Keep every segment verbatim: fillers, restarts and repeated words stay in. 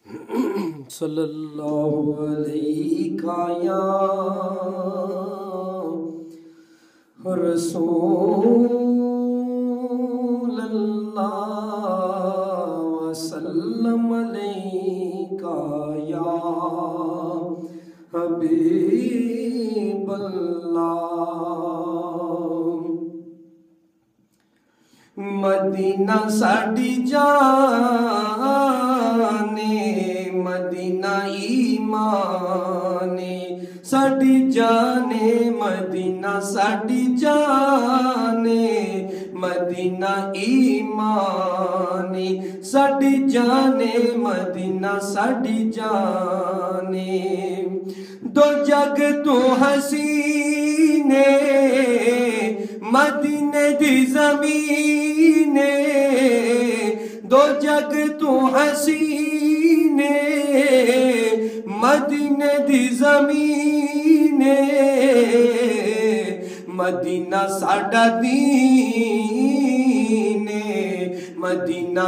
सल्लल्लाहु अलैहि या रसूलल्लाह वसल्लम अलैका या हबीबल्लाह। मदीना साडी जाने, मदीना ईमाने साडी जाने, मदीना साडी जाने, मदीना ईमाने साडी जाने, मदीना साडी जाने। दो जग तो हसीने मदीने दी ज़मीने, दो जग तो हसीने मदीने दी ज़मीने। मदीना साडा दीने, मदीना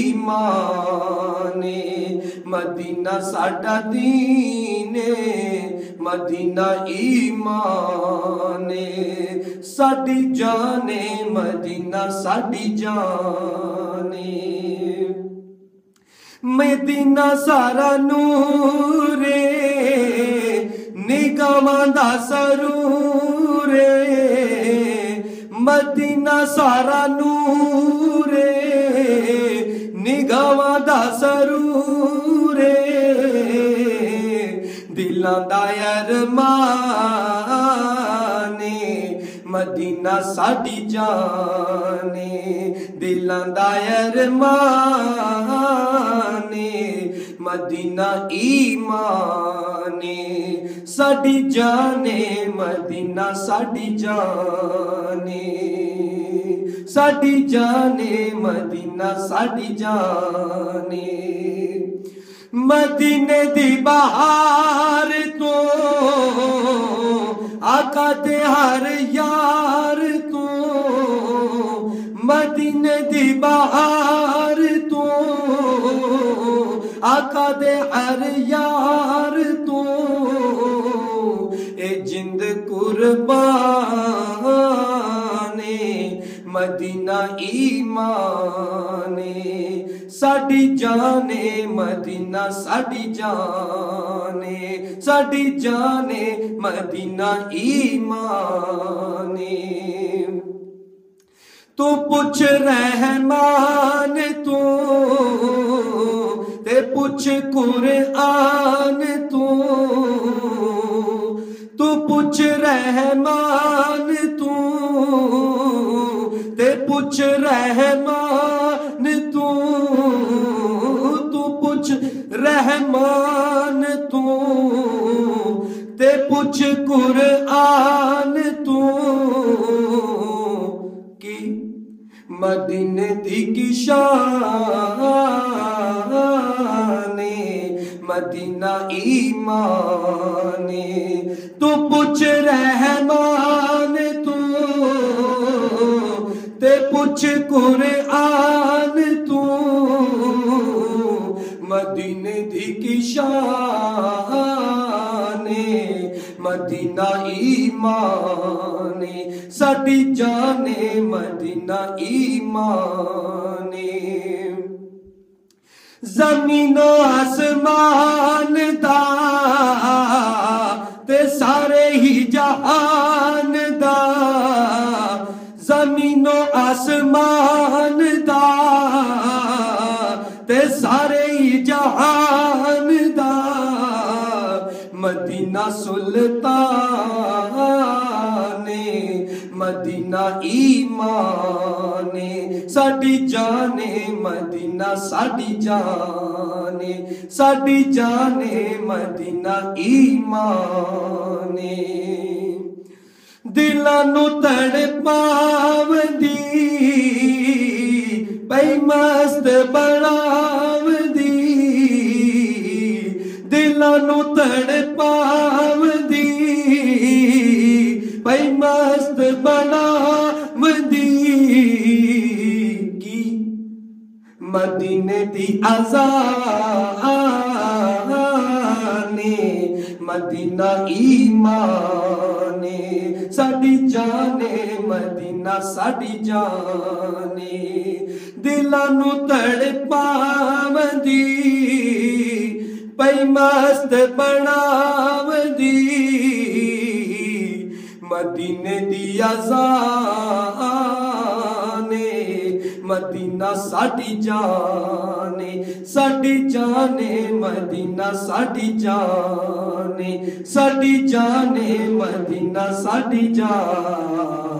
ईमाने, मदीना साडा दीने, मदीना ईमाने साडी जाने, मदीना साडी जाने। मदीना सारा नूरे निगाहां दा सरूरे, मदीना सारा नूरे निगाहां दा सरूरे। दिलां दा अरमाने मदीना साडी जाने, दिलां दा अरमाने मदीना ईमाने साडी जाने, मदीना साडी जाने, साडी जाने, मदीना साडी जाने। मदीने दी बहार तो आका दे हर यार तो, मदीने दी बहार तो आका दे हर यार तो। ए जिंद कुर्बाने मदीना ईमाने साडी जाने, मदीना साडी जाने, साडी जाने, मदीना ईमाने। तू पुछ रहमान तू ते पुछ कुरआन तू, तू पुछ रहमान तू ते पुछ रहमान तू, तू पुछ रहमान तू ते पुछ कुरआन तू। कि मदीने दी की शाने मदीना ईमाने। तू पुछ रहमान तू ते पुछ कुरआन तू, मदीने दी की शाने मदीना ईमाने साडी जाने, मदीना ईमाने। ज़मीनो आसमान दा ते सारे ही जहान दा, ज़मीनो आसमान दा ते सारे ही जहान दा। मदीना सुल्ताने मदीना ईमाने साडी जाने, मदीना साडी जाने, साडी जाने, मदीना ईमाने। दिलां नू तड़पावदी पई मस्त बनावदी, दिलां नू तड़पावदी पई मस्त बनावदी। की मदीने दी अज़ाने मदीना ईमाने साडी जाने मदीना साडी जाने दिलां नू तड़पावदी पई मस्त बनावदी मदीने दी अज़ाने मदीना साडी जाने साडी जाने मदीना साडी जाने साडी जाने मदीना साडी जाने।